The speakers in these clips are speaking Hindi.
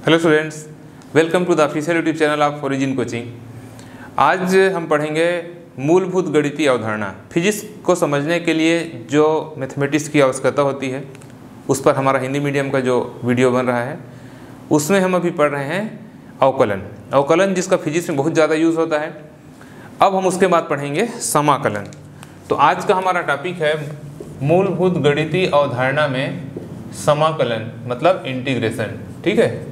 Hello students, welcome to the official YouTube channel of Origin coaching. आज हम पढ़ेंगे मूलभूत गणितीय अवधारणा। फिजिक्स को समझने के लिए जो मैथमेटिक्स की आवश्यकता होती है उस पर हमारा हिंदी मीडियम का जो वीडियो बन रहा है उसमें हम अभी पढ़ रहे हैं अवकलन जिसका फिजिक्स में बहुत ज़्यादा यूज़ होता है। अब हम उसके बाद पढ़ेंगे समाकलन। तो आज का हमारा टॉपिक है मूलभूत गणितीय अवधारणा में समाकलन मतलब इंटीग्रेशन। ठीक है,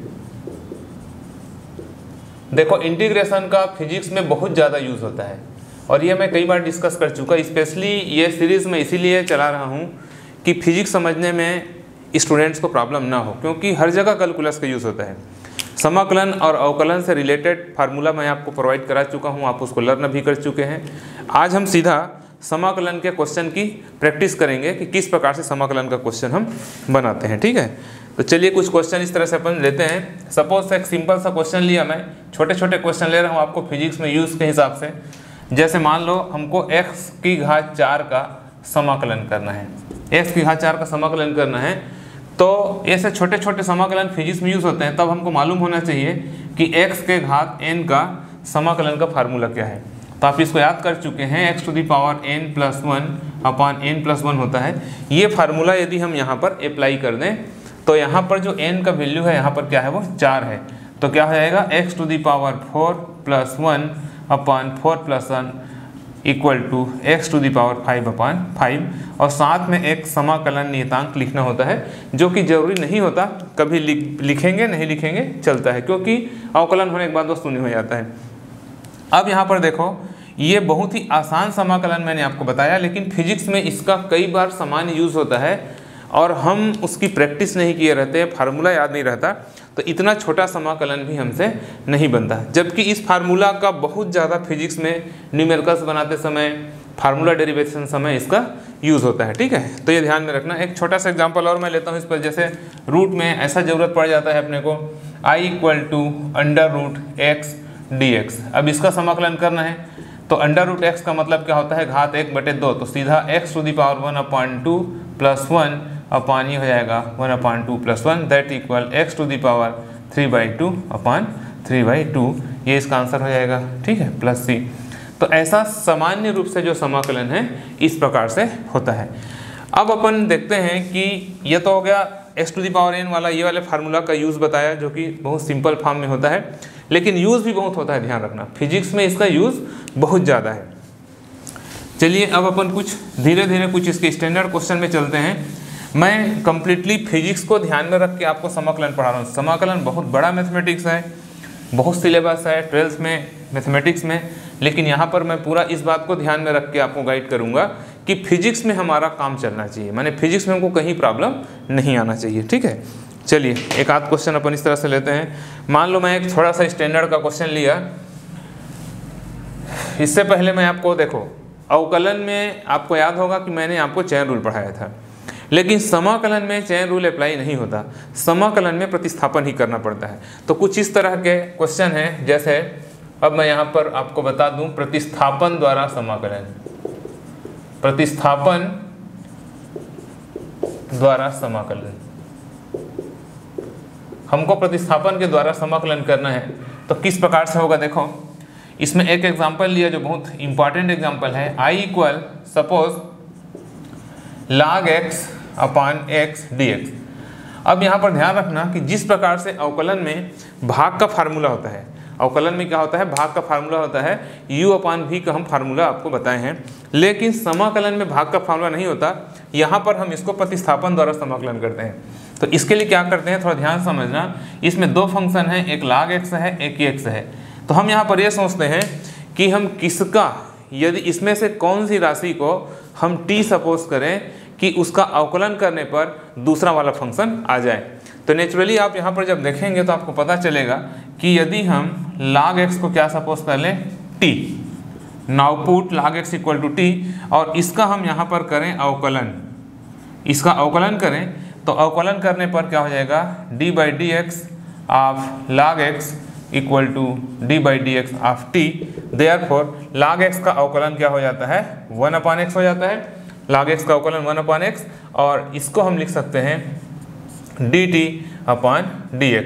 देखो इंटीग्रेशन का फिजिक्स में बहुत ज़्यादा यूज़ होता है और ये मैं कई बार डिस्कस कर चुका। स्पेशली ये सीरीज़ में इसीलिए चला रहा हूँ कि फिजिक्स समझने में स्टूडेंट्स को प्रॉब्लम ना हो, क्योंकि हर जगह कैलकुलस का यूज़ होता है। समाकलन और अवकलन से रिलेटेड फार्मूला मैं आपको प्रोवाइड करा चुका हूँ, आप उसको लर्न भी कर चुके हैं। आज हम सीधा समाकलन के क्वेश्चन की प्रैक्टिस करेंगे कि किस प्रकार से समाकलन का क्वेश्चन हम बनाते हैं। ठीक है, तो चलिए कुछ क्वेश्चन इस तरह से अपन लेते हैं। सपोज एक सिंपल सा क्वेश्चन लिया, मैं छोटे छोटे क्वेश्चन ले रहा हूँ आपको फिजिक्स में यूज़ के हिसाब से। जैसे मान लो हमको x की घात 4 का समाकलन करना है, x की घात 4 का समाकलन करना है। तो ऐसे छोटे छोटे समाकलन फिजिक्स में यूज़ होते हैं, तब हमको मालूम होना चाहिए कि x के घात n का समाकलन का फार्मूला क्या है। तो आप इसको याद कर चुके हैं, x to the power n+1 upon n+1 होता है। ये फार्मूला यदि हम यहाँ पर अप्लाई कर दें तो यहाँ पर जो n का वैल्यू है यहाँ पर क्या है, वो 4 है। तो क्या हो जाएगा, x to the power 4+1 upon 4+1 equal to x to the power 5 upon 5। और साथ में एक समाकलन नियतांक लिखना होता है, जो कि जरूरी नहीं होता, कभी लिखेंगे नहीं लिखेंगे चलता है, क्योंकि अवकलन होने के बाद वो शून्य हो जाता है। अब यहाँ पर देखो, ये बहुत ही आसान समाकलन मैंने आपको बताया, लेकिन फिजिक्स में इसका कई बार सामान्य यूज़ होता है और हम उसकी प्रैक्टिस नहीं किए रहते हैं, फार्मूला याद नहीं रहता, तो इतना छोटा समाकलन भी हमसे नहीं बनता। जबकि इस फार्मूला का बहुत ज़्यादा फिजिक्स में न्यूमेरिकल्स बनाते समय, फार्मूला डेरिवेशन समय इसका यूज़ होता है। ठीक है, तो ये ध्यान में रखना। एक छोटा सा एग्जांपल और मैं लेता हूँ इस पर। जैसे रूट में ऐसा ज़रूरत पड़ जाता है अपने को, i = √x dx। अब इसका समाकलन करना है तो √x का मतलब क्या होता है, घात 1/2। तो सीधा x to the power 1/2 + 1 upon ये हो जाएगा 1/2 + 1 that equal x to the power 3/2 upon 3/2। ये इसका आंसर हो जाएगा। ठीक है, +c। तो ऐसा सामान्य रूप से जो समाकलन है इस प्रकार से होता है। अब अपन देखते हैं कि ये तो हो गया x to the power n वाला, ये वाले फार्मूला का यूज़ बताया, जो कि बहुत सिंपल फॉर्म में होता है, लेकिन यूज़ भी बहुत होता है। ध्यान रखना, फिजिक्स में इसका यूज़ बहुत ज़्यादा है। चलिए अब अपन कुछ धीरे धीरे कुछ इसके स्टैंडर्ड क्वेश्चन में चलते हैं। मैं कंप्लीटली फिजिक्स को ध्यान में रख के आपको समाकलन पढ़ा रहा हूँ। समाकलन बहुत बड़ा मैथमेटिक्स है, बहुत सिलेबस है 12th में मैथमेटिक्स में, लेकिन यहाँ पर मैं पूरा इस बात को ध्यान में रख के आपको गाइड करूँगा कि फिजिक्स में हमारा काम चलना चाहिए, माने फिजिक्स में हमको कहीं प्रॉब्लम नहीं आना चाहिए। ठीक है, चलिए एक आध क्वेश्चन अपन इस तरह से लेते हैं। मान लो मैं एक थोड़ा सा स्टैंडर्ड का क्वेश्चन लिया। इससे पहले मैं आपको देखो, अवकलन में आपको याद होगा कि मैंने आपको चेन रूल पढ़ाया था, लेकिन समाकलन में चेन रूल अप्लाई नहीं होता, समाकलन में प्रतिस्थापन ही करना पड़ता है। तो कुछ इस तरह के क्वेश्चन हैं, जैसे अब मैं यहाँ पर आपको बता दूं, प्रतिस्थापन द्वारा समाकलन, प्रतिस्थापन द्वारा समाकलन। हमको प्रतिस्थापन के द्वारा समाकलन करना है तो किस प्रकार से होगा, देखो इसमें एक एग्जांपल लिया जो बहुत इंपॉर्टेंट एग्जांपल है। i suppose log x upon x dx। अब यहाँ पर ध्यान रखना कि जिस प्रकार से अवकलन में भाग का फार्मूला होता है, अवकलन में क्या होता है, भाग का फार्मूला होता है, u/v का हम फार्मूला आपको बताए हैं, लेकिन समाकलन में भाग का फार्मूला नहीं होता। यहाँ पर हम इसको प्रतिस्थापन द्वारा समाकलन करते हैं। तो इसके लिए क्या करते हैं, थोड़ा ध्यान समझना। इसमें दो फंक्शन है, एक log x है, एक x है। तो हम यहाँ पर ये सोचते हैं कि हम किसका, यदि इसमें से कौन सी राशि को हम t सपोज करें कि उसका अवकलन करने पर दूसरा वाला फंक्शन आ जाए। तो नेचुरली आप यहाँ पर जब देखेंगे तो आपको पता चलेगा कि यदि हम log x को क्या सपोज कर लें, t, now put log x = t, और इसका हम यहाँ पर करें अवकलन, इसका अवकलन करें तो अवकलन करने पर क्या हो जाएगा, d/dx of log x = d/dx of t। Therefore log x का अवकलन क्या हो जाता है, 1/x हो जाता है। log x का अवकलन 1/x, और इसको हम लिख सकते हैं dt/dx।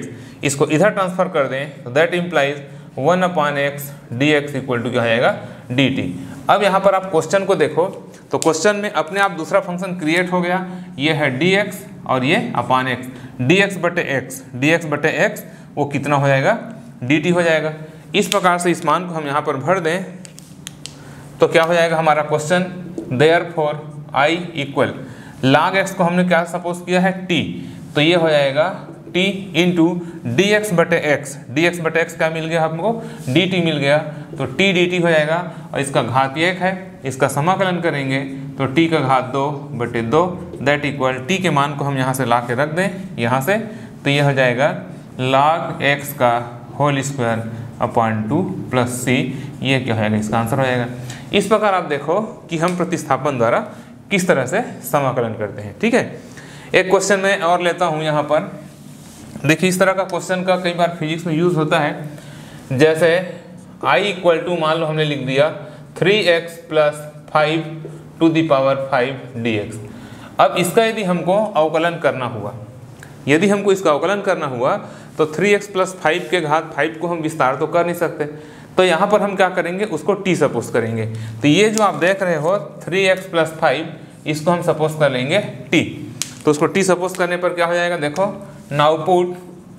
इसको इधर ट्रांसफर कर दें तो that implies 1/x dx equal to क्या हो जाएगा dt। अब यहाँ पर आप क्वेश्चन को देखो तो क्वेश्चन में अपने आप दूसरा फंक्शन क्रिएट हो गया, ये है dx और ये अपान x, dx बटे x वो कितना हो जाएगा dt हो जाएगा। इस प्रकार से इस मान को हम यहाँ पर भर दें तो क्या हो जाएगा हमारा question, therefore I equal log x को हमने क्या सपोज किया है t, तो ये हो जाएगा t इंटू dx बटे x क्या मिल गया हमको dt मिल गया, तो t dt हो जाएगा और इसका घात 1 है, इसका समाकलन करेंगे तो t का घात 2 बटे 2 दैट इक्वल t के मान को हम यहाँ से ला के रख दें यहाँ से, तो ये हो जाएगा log x का whole square upon 2 plus c, ये क्या होगा इसका आंसर हो जाएगा। इस प्रकार आप देखो कि हम प्रतिस्थापन द्वारा किस तरह से समाकलन करते हैं। ठीक है, एक क्वेश्चन मैं और लेता हूँ यहाँ पर। देखिए इस तरह का क्वेश्चन का कई बार फिजिक्स में यूज़ होता है, जैसे I इक्वल टू मान लो हमने लिख दिया 3x plus 5 to the power 5 dx। अब इसका यदि हमको अवकलन करना हुआ, इसका अवकलन करना हुआ तो 3x प्लस 5 के घात 5 को हम विस्तार तो कर नहीं सकते, तो यहाँ पर हम क्या करेंगे उसको t सपोज करेंगे। तो ये जो आप देख रहे हो 3x प्लस 5 इसको हम सपोज कर लेंगे t, तो उसको t सपोज करने पर क्या हो जाएगा देखो, now put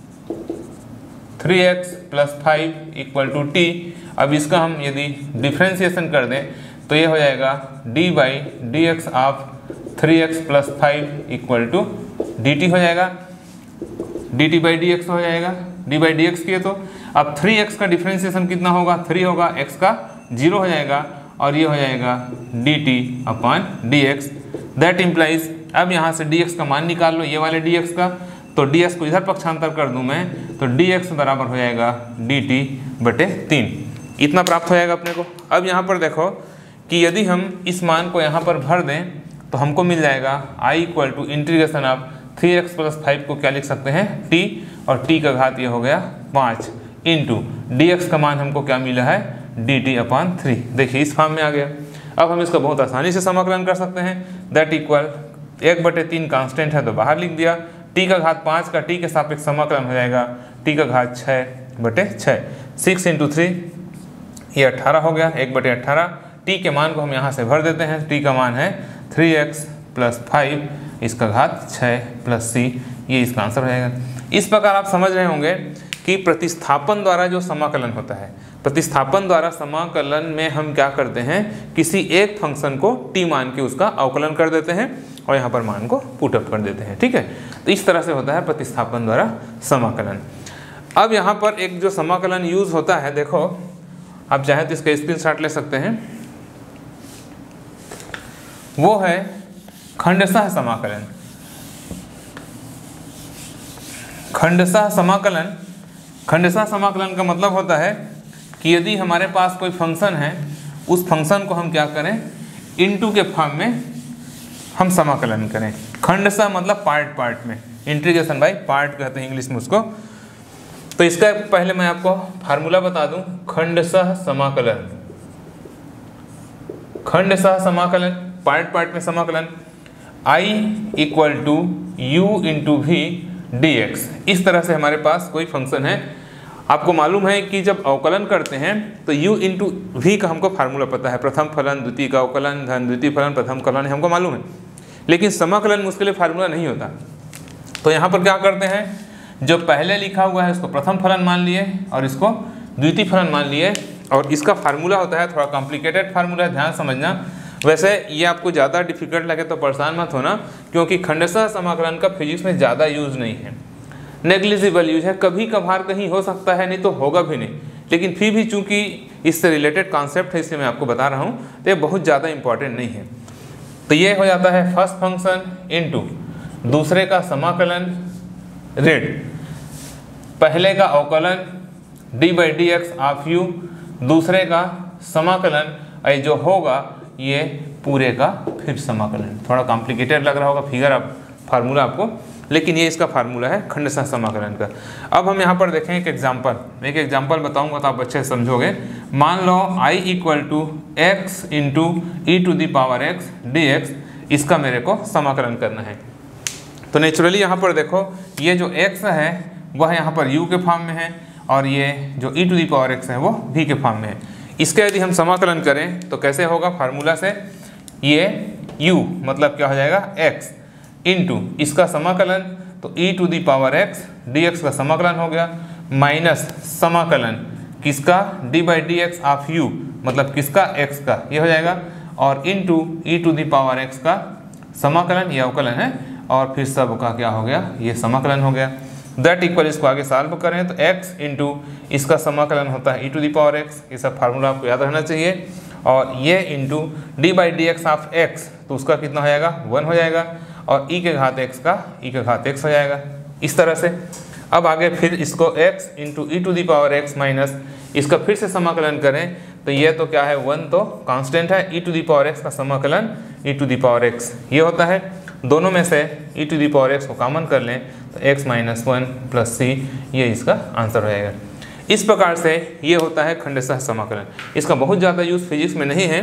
3x plus 5 equal to t। अब इसका हम यदि डिफ्रेंसिएशन कर दें तो ये हो जाएगा d by d x of 3x plus 5 equal to dt हो जाएगा, dt बाई डी एक्स हो जाएगा, d बाई डी एक्स किए तो अब 3x का डिफ्रेंसिएशन कितना होगा 3 होगा, x का 0 हो जाएगा और ये हो जाएगा dt upon dx that implies. अब यहाँ से dx का मान निकाल लो, ये वाले dx का, तो ds को इधर पक्षांतर कर दूं मैं तो dx बराबर हो जाएगा dt बटे 3, इतना प्राप्त हो जाएगा अपने को। अब यहाँ पर देखो कि यदि हम इस मान को यहाँ पर भर दें तो हमको मिल जाएगा I equal to integration of 3x plus 5 को क्या लिख सकते हैं t, और t का घात ये हो गया 5 इंटू dx का मान हमको क्या मिला है dt अपॉन 3। देखिए इस फॉर्म में आ गया। अब हम इसका बहुत आसानी से समाकलन कर सकते हैं, दैट इक्वल 1/3 कांस्टेंट है तो बाहर लिख दिया, t का घात 5 का t के सापेक्ष समाकलन हो जाएगा t का घात 6/6, 6 इंटू 3 ये 18 हो गया, 1/18। t के मान को हम यहाँ से भर देते हैं, t का मान है 3x प्लस 5 इसका घात 6 प्लस c, ये इसका आंसर हो जाएगा। इस प्रकार आप समझ रहे होंगे कि प्रतिस्थापन द्वारा जो समाकलन होता है, प्रतिस्थापन द्वारा समाकलन में हम क्या करते हैं, किसी एक फंक्शन को t मान के उसका अवकलन कर देते हैं और यहाँ पर मान को पुट अप कर देते हैं। ठीक है, तो इस तरह से होता है प्रतिस्थापन द्वारा समाकलन। अब यहाँ पर एक जो समाकलन यूज होता है, देखो आप चाहें तो इसका स्क्रीनशॉट ले सकते हैं, वो है खंडशः समाकलन। खंडशः समाकलन, खंडशः समाकलन का मतलब होता है कि यदि हमारे पास कोई फंक्शन है, उस फंक्शन को हम क्या करें इनटू के फॉर्म में हम समाकलन करें। खंडशः मतलब पार्ट पार्ट में, इंटीग्रेशन बाय पार्ट कहते हैं इंग्लिश में उसको। तो इसका पहले मैं आपको फार्मूला बता दूं, खंडशः समाकलन, खंडशः समाकलन पार्ट पार्ट में समाकलन I equal to u into v d x. इस तरह से हमारे पास कोई फंक्शन है, आपको मालूम है कि जब अवकलन करते हैं तो u इंटू वी का हमको फार्मूला पता है, प्रथम फलन द्वितीय का अवकलन धन द्वितीय फलन प्रथम फलन है, हमको मालूम है। लेकिन समाकलन में उसके लिए फार्मूला नहीं होता, तो यहाँ पर क्या करते हैं, जो पहले लिखा हुआ है उसको प्रथम फलन मान लिए और इसको द्वितीय फलन मान लिए, और इसका फार्मूला होता है थोड़ा कॉम्प्लिकेटेड फार्मूला, ध्यान समझना। वैसे ये आपको ज़्यादा डिफिकल्ट लगे तो परेशान मत होना, क्योंकि खंडशः समाकलन का फिजिक्स में ज़्यादा यूज़ नहीं है, नेग्लिजिबल यूज है, कभी कभार कहीं हो सकता है, नहीं तो होगा भी नहीं। लेकिन फिर भी चूंकि इससे रिलेटेड कॉन्सेप्ट है इसलिए मैं आपको बता रहा हूँ, तो ये बहुत ज़्यादा इंपॉर्टेंट नहीं है। तो ये हो जाता है फर्स्ट फंक्शन इनटू दूसरे का समाकलन रेट, पहले का अवकलन d by d x of u, दूसरे का समाकलन जो होगा ये पूरे का फिर समाकलन। थोड़ा कॉम्प्लिकेटेड लग रहा होगा फिगर आप फार्मूला आपको, लेकिन ये इसका फार्मूला है खंडशः समाकलन का। अब हम यहाँ पर देखें एक एग्जाम्पल बताऊंगा तो आप अच्छे से समझोगे। मान लो I equal to x into e to the power x d x, इसका मेरे को समाकलन करना है। तो नेचुरली यहाँ पर देखो ये जो x है वह यहाँ पर u के फॉर्म में है और ये जो e⁻x है वो v के फॉर्म में है। इसका यदि हम समाकलन करें तो कैसे होगा, फार्मूला से ये u मतलब क्या हो जाएगा x इंटू इसका समाकलन तो e⁻x dx का समाकलन हो गया माइनस समाकलन किसका d/dx ऑफ u मतलब किसका x का ये हो जाएगा और इंटू e⁻x का समाकलन ये अवकलन है और फिर सब का क्या हो गया ये समाकलन हो गया। दैट इक्वल इसको आगे सॉल्व करें तो x इंटू इसका समाकलन होता है e⁻x, ये सब फार्मूला आपको याद रहना चाहिए और ये इंटू d/dx ऑफ x तो उसका कितना हो जाएगा 1 हो जाएगा और e के घात x का e के घात x हो जाएगा। इस तरह से अब आगे फिर इसको x इंटू e⁻x माइनस इसका फिर से समाकलन करें तो ये तो क्या है 1 तो कांस्टेंट है, e⁻x का समाकलन e⁻x ये होता है। दोनों में से e⁻x को कॉमन कर लें तो x - 1 + c ये इसका आंसर हो जाएगा। इस प्रकार से ये होता है खंडशः समाकलन। इसका बहुत ज़्यादा यूज़ फिजिक्स में नहीं है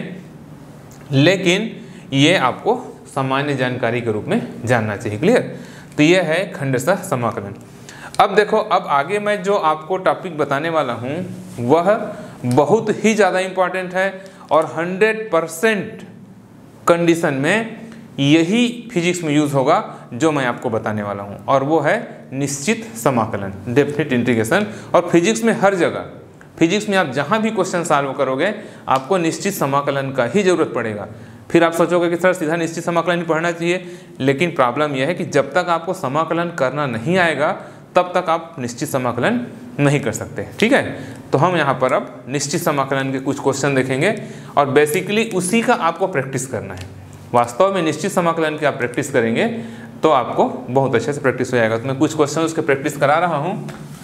लेकिन ये आपको सामान्य जानकारी के रूप में जानना चाहिए। क्लियर? तो ये है खंडशः समाकलन। अब देखो, अब आगे मैं जो आपको टॉपिक बताने वाला हूँ वह बहुत ही ज़्यादा इम्पॉर्टेंट है और 100% कंडीशन में यही फिजिक्स में यूज़ होगा जो मैं आपको बताने वाला हूँ और वो है निश्चित समाकलन, डेफिनेट इंटीग्रेशन। और फिजिक्स में हर जगह, फिजिक्स में आप जहाँ भी क्वेश्चन सॉल्व करोगे आपको निश्चित समाकलन का ही ज़रूरत पड़ेगा। फिर आप सोचोगे कि सर सीधा निश्चित समाकलन ही पढ़ना चाहिए, लेकिन प्रॉब्लम यह है कि जब तक आपको समाकलन करना नहीं आएगा तब तक आप निश्चित समाकलन नहीं कर सकते। ठीक है, तो हम यहाँ पर अब निश्चित समाकलन के कुछ क्वेश्चन देखेंगे और बेसिकली उसी का आपको प्रैक्टिस करना है। वास्तव में निश्चित समाकलन की आप प्रैक्टिस करेंगे तो आपको बहुत अच्छे से प्रैक्टिस हो जाएगा। तो मैं कुछ क्वेश्चन उसके प्रैक्टिस करा रहा हूँ,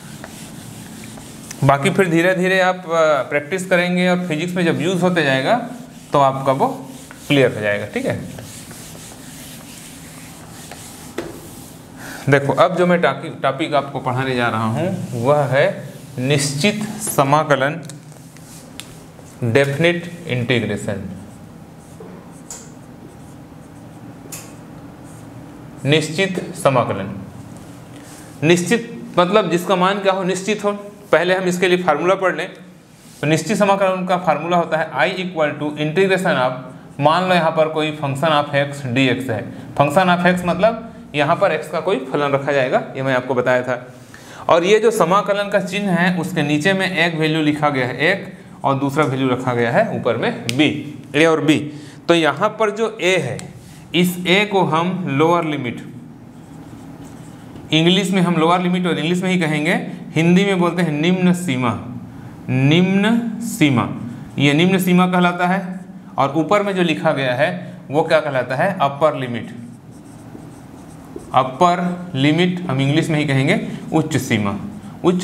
बाकी फिर धीरे धीरे आप प्रैक्टिस करेंगे और फिजिक्स में जब यूज़ होते जाएगा तो आपका वो क्लियर हो जाएगा। ठीक है, देखो अब जो मैं टॉपिक आपको पढ़ाने जा रहा हूँ वह है निश्चित समाकलन, डेफिनिट इंटीग्रेशन। निश्चित समाकलन, निश्चित मतलब जिसका मान क्या हो, निश्चित हो। पहले हम इसके लिए फार्मूला पढ़ लें तो निश्चित समाकलन का फार्मूला होता है I = इंटीग्रेशन ऑफ, मान लो यहाँ पर कोई फंक्शन ऑफ x dx है। फंक्शन ऑफ x मतलब यहाँ पर x का कोई फलन रखा जाएगा, ये मैं आपको बताया था। और ये जो समाकलन का चिन्ह है उसके नीचे में एक वैल्यू लिखा गया है एक और दूसरा वैल्यू रखा गया है ऊपर में b, a और b। तो यहाँ पर जो a है इस a को हम लोअर लिमिट, इंग्लिश में हम लोअर लिमिट और इंग्लिश में ही कहेंगे, हिंदी में बोलते हैं निम्न सीमा। निम्न सीमा, ये निम्न सीमा कहलाता है। और ऊपर में जो लिखा गया है वो क्या कहलाता है, अपर लिमिट। अपर लिमिट हम इंग्लिश में ही कहेंगे उच्च सीमा। उच्च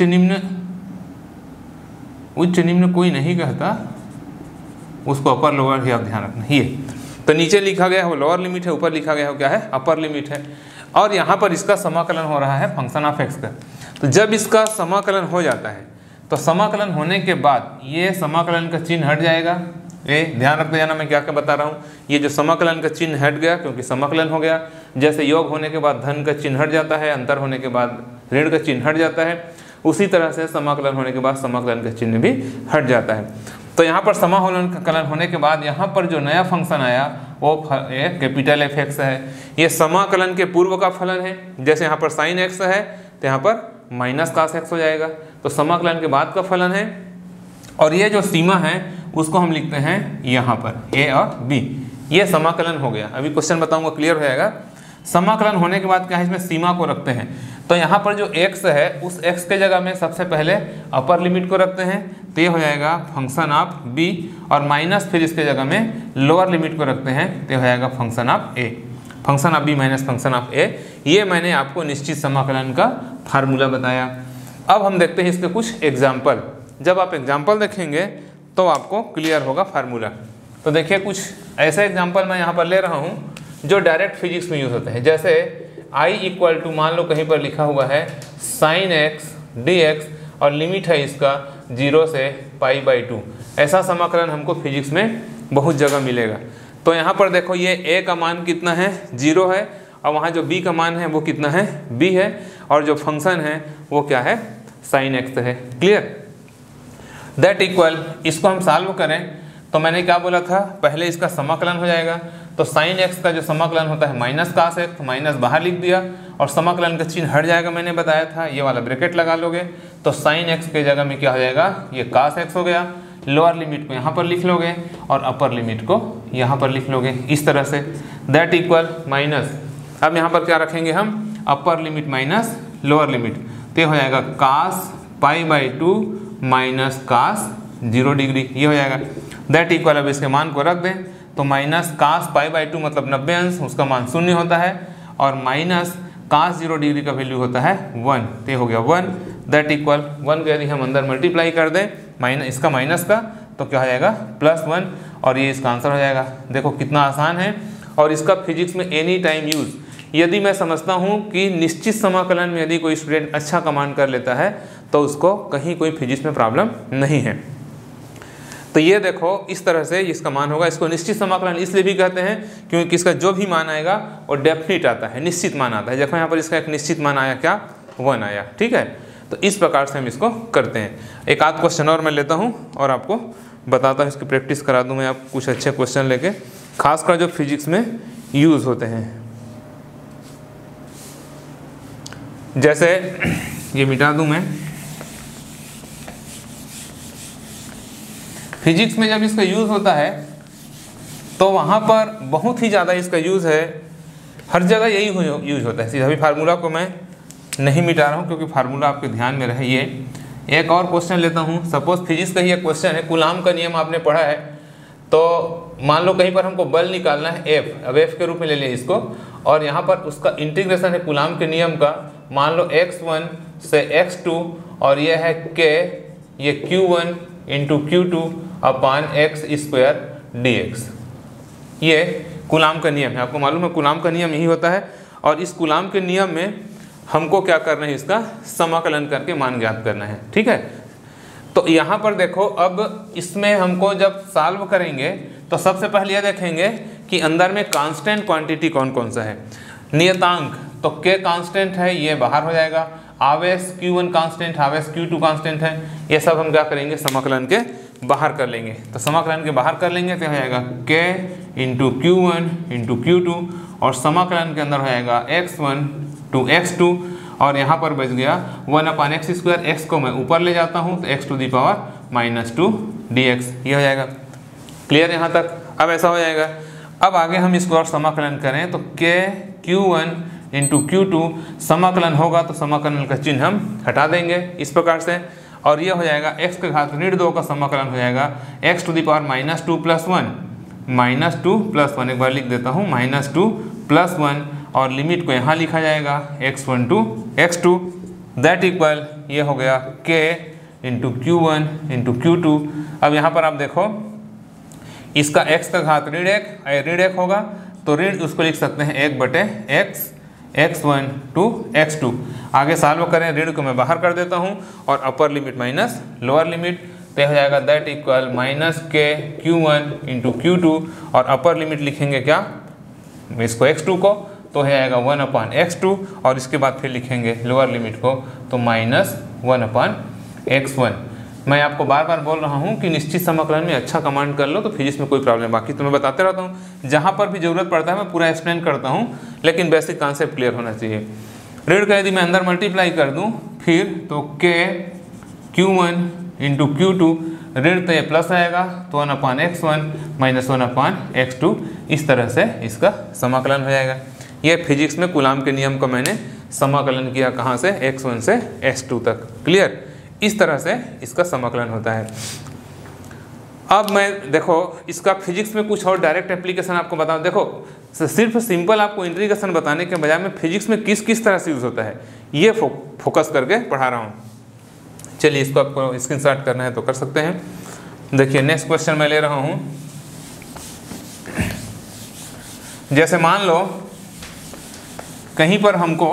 निम्न कोई नहीं कहता, उसको अपर लोअर ही आप ध्यान रखना। ये तो नीचे लिखा गया है वो लोअर लिमिट है, ऊपर लिखा गया है क्या है, अपर लिमिट है। और यहाँ पर इसका समाकलन हो रहा है फंक्शन ऑफ x का। तो जब इसका समाकलन हो जाता है तो समाकलन होने के बाद ये समाकलन का चिन्ह हट जाएगा। ये ध्यान रखते जाना मैं क्या क्या बता रहा हूँ। ये जो समाकलन का चिन्ह हट गया क्योंकि समाकलन हो गया। जैसे योग होने के बाद धन का चिन्ह हट जाता है, अंतर होने के बाद ऋण का चिन्ह हट जाता है, उसी तरह से समाकलन होने के बाद समाकलन का चिन्ह भी हट जाता है। तो यहाँ पर समाकलन होने के बाद यहाँ पर जो नया फंक्शन आया वो कैपिटल F(x) है। ये समाकलन के पूर्व का फलन है। जैसे यहाँ पर sin x है तो यहाँ पर माइनस cos x हो जाएगा, तो समाकलन के बाद का फलन है। और ये जो सीमा है उसको हम लिखते हैं यहाँ पर a और b। ये समाकलन हो गया। अभी क्वेश्चन बताऊंगा, क्लियर हो जाएगा। समाकलन होने के बाद क्या है, इसमें सीमा को रखते हैं। तो यहाँ पर जो x है उस x के जगह में सबसे पहले अपर लिमिट को रखते हैं, तो ये हो जाएगा फंक्शन ऑफ b और माइनस फिर इसके जगह में लोअर लिमिट को रखते हैं, तो ये हो जाएगा function of a। Function of b minus function of a। ये मैंने आपको निश्चित समाकलन का फार्मूला बताया। अब हम देखते हैं इसके कुछ एग्जाम्पल। जब आप एग्जाम्पल देखेंगे तो आपको क्लियर होगा फार्मूला। तो देखिए कुछ ऐसे एग्जाम्पल मैं यहाँ पर ले रहा हूँ जो डायरेक्ट फिजिक्स में यूज़ होते हैं। जैसे I = मान लो कहीं पर लिखा हुआ है sin x dx और लिमिट है इसका 0 से π/2। ऐसा समाकलन हमको फिजिक्स में बहुत जगह मिलेगा। तो यहाँ पर देखो ये a का मान कितना है, 0 है, और वहाँ जो b का मान है वो कितना है, b है। और जो फंक्शन है वो क्या है, साइन एक्स है। क्लियर। दैट इक्वल, इसको हम सॉल्व करें तो मैंने क्या बोला था, पहले इसका समाकलन हो जाएगा, तो साइन एक्स का जो समाकलन होता है माइनस कास एक्स, माइनस बाहर लिख दिया और समाकलन का चिन्ह हट जाएगा, मैंने बताया था, ये वाला ब्रैकेट लगा लोगे तो साइन एक्स के जगह में क्या हो जाएगा, ये कास एक्स हो गया। लोअर लिमिट को यहाँ पर लिख लोगे और अपर लिमिट को यहाँ पर लिख लोगे इस तरह से। दैट इक्वल माइनस, अब यहाँ पर क्या रखेंगे हम, upper limit minus lower limit, तो ये हो जाएगा कास π/2 माइनस कास 0 डिग्री, ये हो जाएगा। दैट इक्वल, अब इसके मान को रख दें तो माइनस कास π/2 मतलब 90 अंश, उसका मान 0 होता है, और माइनस कास 0 डिग्री का वैल्यू होता है 1, तो ये हो गया 1। दैट इक्वल 1 यदि हम अंदर मल्टीप्लाई कर दें माइनस इसका माइनस का तो क्या हो जाएगा +1, और ये इसका आंसर हो जाएगा। देखो कितना आसान है, और इसका फिजिक्स में एनी टाइम यूज़। यदि मैं समझता हूँ कि निश्चित समाकलन में यदि कोई स्टूडेंट अच्छा कमांड कर लेता है तो उसको कहीं कोई फिजिक्स में प्रॉब्लम नहीं है। तो ये देखो इस तरह से इसका मान होगा। इसको निश्चित समाकलन इसलिए भी कहते हैं क्योंकि इसका जो भी मान आएगा वो डेफिनिट आता है, निश्चित मान आता है। देखो यहाँ पर इसका एक निश्चित मान आया क्या, 1 आया। ठीक है, तो इस प्रकार से हम इसको करते हैं। एक आध क्वेश्चन और मैं लेता हूँ और आपको बताता हूँ, इसकी प्रैक्टिस करा दूँ मैं आपको कुछ अच्छे क्वेश्चन लेके, खासकर जो फिजिक्स में यूज़ होते हैं। जैसे ये मिटा दूँ मैं, फिजिक्स में जब इसका यूज़ होता है तो वहाँ पर बहुत ही ज़्यादा इसका यूज़ है, हर जगह यही यूज होता है। सीधा भी फार्मूला को मैं नहीं मिटा रहा हूँ क्योंकि फार्मूला आपके ध्यान में रहे। ये एक और क्वेश्चन लेता हूँ। सपोज फिजिक्स का ही एक क्वेश्चन है, कूलाम का नियम आपने पढ़ा है, तो मान लो कहीं पर हमको बल निकालना है F, अब F के रूप में ले लिया इसको, और यहाँ पर उसका इंटीग्रेशन है कूलाम के नियम का, मान लो x1 से x2, और ये है K, ये Q1 into Q2 upon x² dx। ये कूलाम का नियम है, आपको मालूम है कूलाम का नियम यही होता है। और इस कूलाम के नियम में हमको क्या करना है, इसका समाकलन करके मान ज्ञात करना है। ठीक है, तो यहाँ पर देखो, अब इसमें हमको जब सॉल्व करेंगे तो सबसे पहले यह देखेंगे कि अंदर में कांस्टेंट क्वांटिटी कौन कौन सा है। नियतांक तो K कांस्टेंट है, ये बाहर हो जाएगा। आवेश Q1 कांस्टेंट, आवेश Q2 कांस्टेंट है, ये सब हम क्या करेंगे, समाकलन के बाहर कर लेंगे। तो समाकलन के बाहर कर लेंगे तो हो जाएगा K into Q1 into Q2, और समाकलन के अंदर हो जाएगा x1 टू x2, और यहाँ पर बच गया 1/x²। x को मैं ऊपर ले जाता हूँ तो x⁻⁻2 dx, ये हो जाएगा। क्लियर यहाँ तक? अब ऐसा हो जाएगा। अब आगे हम इसको और समाकलन करें तो K Q1 इंटू Q2 समाकलन होगा तो समाकलन का चिन्ह हम हटा देंगे इस प्रकार से, और ये हो जाएगा x के घात ऋण 2 का समाकलन हो जाएगा x⁻⁻2 +1 -2 +1, एक बार लिख देता हूँ -2 +1, और लिमिट को यहाँ लिखा जाएगा x1 to x2। That equal ये हो गया K into Q1 into Q2। अब यहाँ पर आप देखो इसका x का घात ऋण 1 होगा तो ऋण उसको लिख सकते हैं 1/x x1 टू x2। आगे सॉल्व करें, ऋण को मैं बाहर कर देता हूँ और upper limit minus lower limit, तो हो जाएगा that equal -K Q1 into Q2, और अपर लिमिट लिखेंगे क्या, इसको x2 को, तो हो जाएगा 1/x2, और इसके बाद फिर लिखेंगे लोअर लिमिट को तो -1/x1। मैं आपको बार बार बोल रहा हूँ कि निश्चित समाकलन में अच्छा कमांड कर लो तो फिजिक्स में कोई प्रॉब्लम, बाकी तो मैं बताते रहता हूँ, जहाँ पर भी जरूरत पड़ता है मैं पूरा एक्सप्लेन करता हूँ, लेकिन बेसिक कॉन्सेप्ट क्लियर होना चाहिए। ऋण का यदि मैं अंदर मल्टीप्लाई कर दूँ फिर तो K Q1 इंटू Q2, ऋण तो ये प्लस आएगा तो 1/x1 -1/x2, इस तरह से इसका समाकलन हो जाएगा। ये फिजिक्स में कूलाम के नियम को मैंने समाकलन किया, कहाँ से, x1 से x2 तक। क्लियर? इस तरह से इसका समाकलन होता है। अब मैं देखो इसका फिजिक्स में कुछ और डायरेक्ट एप्लीकेशन आपको बताऊं। देखो सिर्फ सिंपल आपको इंटीग्रेशन बताने के बजाय मैं फिजिक्स में किस किस तरह से यूज़ होता है ये फोकस करके पढ़ा रहा हूँ। चलिए इसको आपको स्क्रीनशॉट करना है तो कर सकते हैं। देखिए नेक्स्ट क्वेश्चन मैं ले रहा हूँ। जैसे मान लो कहीं पर हमको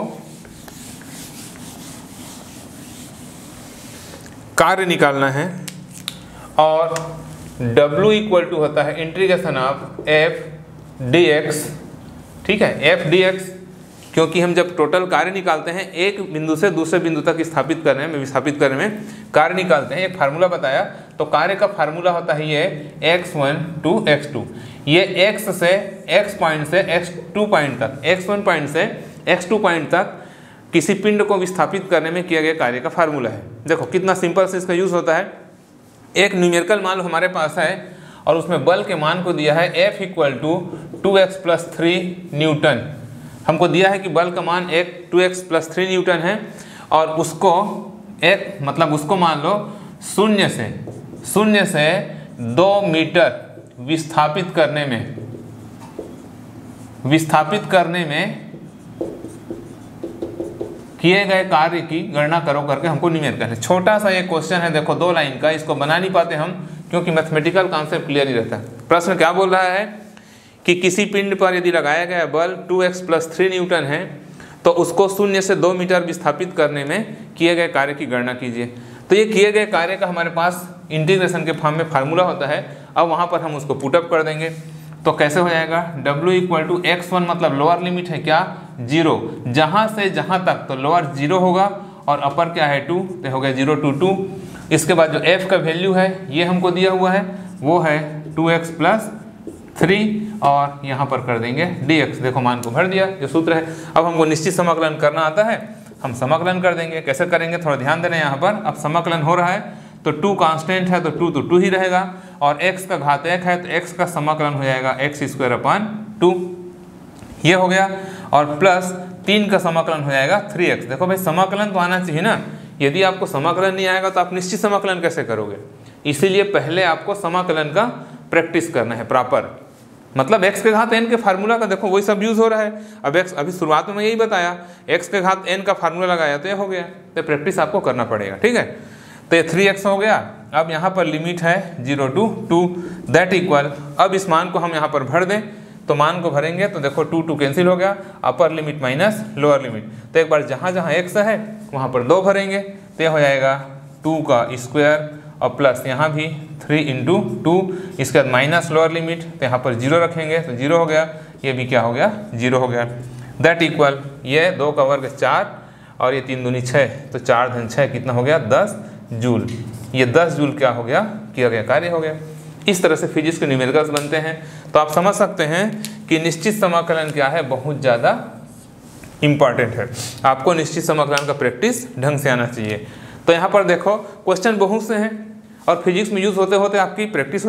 कार्य निकालना है और W इक्वल टू होता है इंटीग्रेशन ऑफ f dx, ठीक है, f dx क्योंकि हम जब टोटल कार्य निकालते हैं एक बिंदु से दूसरे बिंदु तक विस्थापित करने में कार्य निकालते हैं, एक फार्मूला बताया। तो कार्य का फार्मूला होता है ये x1 to x2। ये x से x पॉइंट से x2 पॉइंट तक, x1 पॉइंट से x2 पॉइंट तक किसी पिंड को विस्थापित करने में किया गया कार्य का फार्मूला है। देखो कितना सिंपल से इसका यूज़ होता है। एक न्यूमेरिकल मान हमारे पास है और उसमें बल के मान को दिया है F = 2x+3 न्यूटन। हमको दिया है कि बल का मान 2x+3 न्यूटन है और उसको उसको मान लो शून्य से 2 मीटर विस्थापित करने में किए गए कार्य की गणना करो करके हमको न्यूमेरिकल है। छोटा सा ये क्वेश्चन है, देखो 2 लाइन का, इसको बना नहीं पाते हम क्योंकि मैथमेटिकल कॉन्सेप्ट क्लियर ही रहता है। प्रश्न क्या बोल रहा है कि किसी पिंड पर यदि लगाया गया बल 2x+3 न्यूटन है तो उसको 0 से 2 मीटर विस्थापित करने में किए गए कार्य की गणना कीजिए। तो ये किए गए कार्य का हमारे पास इंटीग्रेशन के फॉर्म में फार्मूला होता है। अब वहाँ पर हम उसको पुटअप कर देंगे तो कैसे हो जाएगा, W = x1 मतलब लोअर लिमिट है क्या 0, जहाँ से जहाँ तक तो लोअर 0 होगा और अपर क्या है 2, तो हो गया 0 to 2। इसके बाद जो f का वैल्यू है ये हमको दिया हुआ है वो है 2x+3 और यहाँ पर कर देंगे dx। देखो मान को भर दिया, जो सूत्र है। अब हमको निश्चित समाकलन करना आता है, हम समाकलन कर देंगे। कैसे करेंगे थोड़ा ध्यान देना यहाँ पर। अब समाकलन हो रहा है तो 2 कांस्टेंट है तो 2 तो 2 ही रहेगा और x का घात 1 है तो x का समाकलन हो जाएगा x²/2, ये हो गया। और प्लस 3 का समाकलन हो जाएगा 3x। देखो भाई समाकलन तो आना चाहिए ना, यदि आपको समाकलन नहीं आएगा तो आप निश्चित समाकलन कैसे करोगे। इसीलिए पहले आपको समाकलन का प्रैक्टिस करना है प्रॉपर। मतलब x के घात n के फार्मूला का देखो वही सब यूज़ हो रहा है। अब x अभी शुरुआत में मैं यही बताया, x के घात n का फार्मूला लगाया तो ये हो गया। तो प्रैक्टिस आपको करना पड़ेगा, ठीक है। तो ये 3x हो गया। अब यहाँ पर लिमिट है 0 to 2 दैट इक्वल, अब इस मान को हम यहाँ पर भर दें तो मान को भरेंगे तो देखो 2 कैंसिल हो गया, upper limit minus lower limit. तो एक बार जहाँ जहाँ x है वहाँ पर 2 भरेंगे तो ये हो जाएगा 2 का स्क्वायर और प्लस यहाँ भी 3 × 2, इसके बाद माइनस लोअर लिमिट तो यहाँ पर 0 रखेंगे तो 0 हो गया, ये भी क्या हो गया 0 हो गया। दैट इक्वल ये 2 का वर्ग 4 और ये 3 दूनी 6 तो 4 × 6 कितना हो गया 10 जूल। ये 10 जूल क्या हो गया, किया गया कार्य हो गया। इस तरह से फिजिक्स के न्यूमेरिकल्स बनते हैं। तो आप समझ सकते हैं कि निश्चित समाकलन क्या है, बहुत ज़्यादा इम्पॉर्टेंट है। आपको निश्चित समाकलन का प्रैक्टिस ढंग से आना चाहिए। तो यहाँ पर देखो क्वेश्चन बहुत से हैं और फिजिक्स में यूज़ होते होते आपकी प्रैक्टिस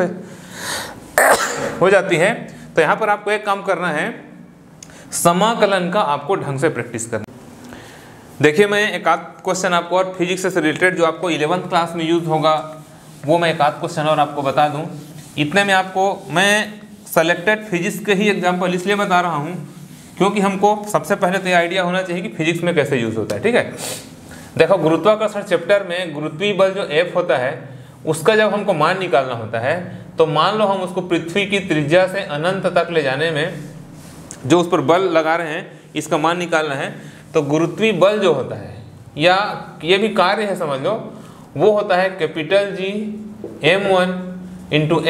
हो जाती है। तो यहाँ पर आपको एक काम करना है, समाकलन का आपको ढंग से प्रैक्टिस करना। देखिए मैं एक आध क्वेश्चन आपको और फिजिक्स से रिलेटेड जो आपको 11th क्लास में यूज़ होगा वो मैं एक आध क्वेश्चन और आपको बता दूं। इतने में आपको मैं सेलेक्टेड फिजिक्स के ही एग्जांपल इसलिए बता रहा हूं क्योंकि हमको सबसे पहले तो ये आइडिया होना चाहिए कि फिजिक्स में कैसे यूज़ होता है, ठीक है। देखो गुरुत्वाकर्षण चैप्टर में गुरुत्वीय बल जो F होता है उसका जब हमको मान निकालना होता है तो मान लो हम उसको पृथ्वी की त्रिज्या से अनंत तक ले जाने में जो उस पर बल लगा रहे हैं इसका मान निकालना है। तो गुरुत्वीय बल जो होता है या ये भी कार्य है समझ लो, वो होता है G m1 ×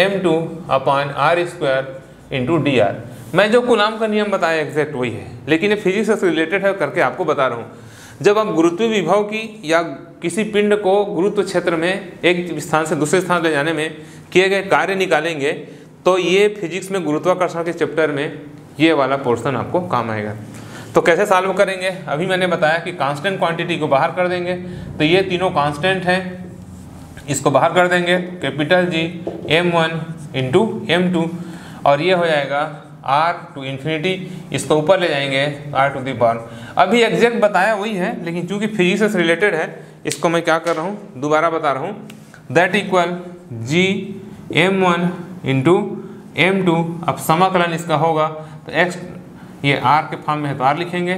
m2/r² × dr। मैं जो कूलाम का नियम बताया एग्जैक्ट वही है, लेकिन ये फिजिक्स से रिलेटेड है करके आपको बता रहा हूँ। जब आप गुरुत्वीय विभव की या किसी पिंड को गुरुत्व क्षेत्र में एक स्थान से दूसरे स्थान ले जाने में किए गए कार्य निकालेंगे तो ये फिजिक्स में गुरुत्वाकर्षण के चैप्टर में ये वाला पोर्शन आपको काम आएगा। तो कैसे सॉल्व करेंगे, अभी मैंने बताया कि कांस्टेंट क्वांटिटी को बाहर कर देंगे। तो ये तीनों कांस्टेंट हैं, इसको बाहर कर देंगे G m1 × m2 और ये हो जाएगा r to ∞, इसको ऊपर ले जाएंगे r⁴। अभी एग्जैक्ट बताया वही है लेकिन चूंकि फिजिक्स से रिलेटेड है इसको मैं क्या कर रहा हूँ दोबारा बता रहा हूँ। That equal G m1 × m2। अब समाकलन इसका होगा तो x ये r के फॉर्म में है तो r लिखेंगे,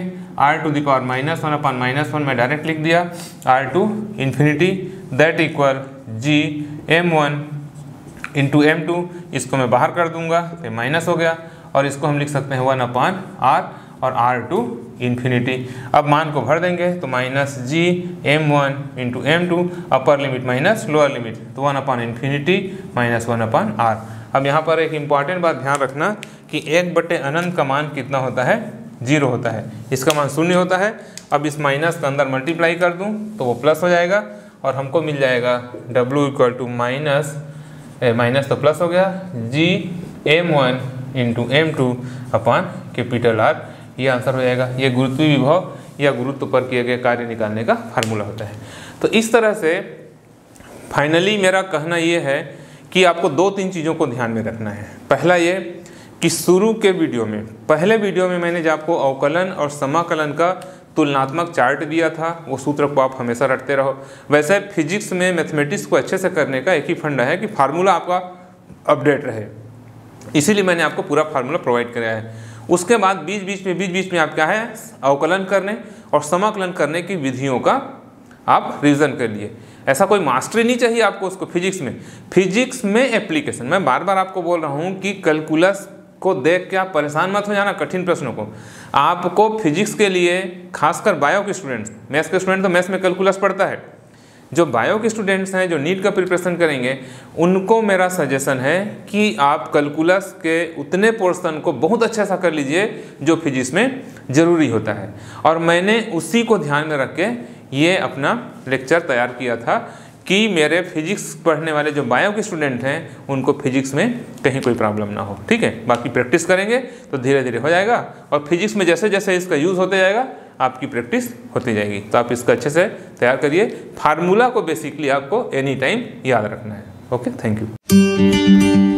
r⁻⁻1/-1 मैं डायरेक्ट लिख दिया, r to ∞। That equal G m1 × m2, इसको मैं बाहर कर दूंगा तो माइनस हो गया और इसको हम लिख सकते हैं 1/r और r to ∞। अब मान को भर देंगे तो -G m1 × m2 upper limit minus lower limit तो 1/∞ -1/r। अब यहाँ पर एक इम्पॉर्टेंट बात ध्यान रखना कि 1/अनंत का मान कितना होता है 0 होता है, इसका मान 0 होता है। अब इस माइनस का अंदर मल्टीप्लाई कर दूं तो वो प्लस हो जाएगा और हमको मिल जाएगा W इक्वल टू माइनस तो प्लस हो गया Gm1 into M2 upon capital R। ये आंसर हो जाएगा। ये गुरुत्वीय विभव या गुरुत्व पर किए गए कार्य निकालने का फार्मूला होता है। तो इस तरह से फाइनली मेरा कहना ये है कि आपको 2-3 चीज़ों को ध्यान में रखना है। पहला ये कि शुरू के वीडियो में, पहले वीडियो में मैंने जो आपको अवकलन और समाकलन का तुलनात्मक चार्ट दिया था, वो सूत्र को आप हमेशा रटते रहो। वैसे फिजिक्स में मैथमेटिक्स को अच्छे से करने का एक ही फंडा है कि फार्मूला आपका अपडेट रहे, इसीलिए मैंने आपको पूरा फार्मूला प्रोवाइड कराया है। उसके बाद बीच बीच में आप क्या है, अवकलन करने और समाकलन करने की विधियों का आप रिवीजन कर लिए। ऐसा कोई मास्टरी नहीं चाहिए आपको उसको फिजिक्स में एप्लीकेशन। मैं बार बार आपको बोल रहा हूँ कि कैलकुलस को देख के आप परेशान मत हो जाना कठिन प्रश्नों को। आपको फिजिक्स के लिए, खासकर बायो के स्टूडेंट्स, मैथ्स के स्टूडेंट तो मैथ्स में कैलकुलस पढ़ता है, जो बायो के स्टूडेंट्स हैं जो नीट का प्रिपरेशन करेंगे, उनको मेरा सजेशन है कि आप कैलकुलस के उतने पोर्शन को बहुत अच्छा सा कर लीजिए जो फिजिक्स में ज़रूरी होता है। और मैंने उसी को ध्यान में रख के ये अपना लेक्चर तैयार किया था कि मेरे फिजिक्स पढ़ने वाले जो बायो के स्टूडेंट हैं उनको फिजिक्स में कहीं कोई प्रॉब्लम ना हो। ठीक है, बाकी प्रैक्टिस करेंगे तो धीरे धीरे हो जाएगा और फिजिक्स में जैसे जैसे इसका यूज़ होते जाएगा आपकी प्रैक्टिस होती जाएगी। तो आप इसका अच्छे से तैयार करिए। फार्मूला को बेसिकली आपको एनी टाइम याद रखना है। Okay, thank you.